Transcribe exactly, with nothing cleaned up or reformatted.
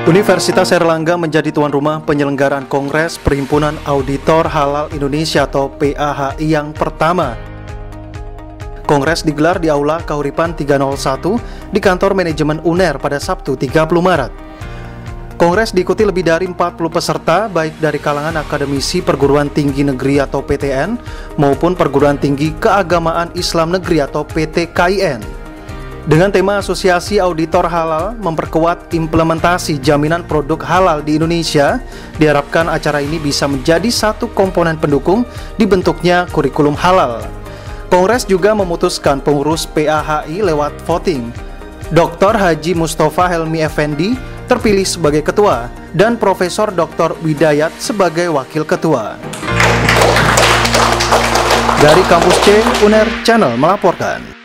Universitas Airlangga menjadi tuan rumah penyelenggaraan Kongres Perhimpunan Auditor Halal Indonesia atau P A H I yang pertama. Kongres digelar di Aula Kahuripan tiga nol satu di kantor manajemen U N E R pada Sabtu tiga puluh Maret. Kongres diikuti lebih dari empat puluh peserta baik dari kalangan akademisi perguruan tinggi negeri atau P T N maupun perguruan tinggi keagamaan Islam negeri atau P T K I N. Dengan tema Asosiasi Auditor Halal memperkuat implementasi jaminan produk halal di Indonesia, diharapkan acara ini bisa menjadi satu komponen pendukung dibentuknya kurikulum halal. Kongres juga memutuskan pengurus P A H I lewat voting. Doktor Haji Mustafa Helmi Effendi terpilih sebagai ketua dan Profesor Doktor Widayat sebagai wakil ketua. Dari Kampus C, U N E R Channel melaporkan.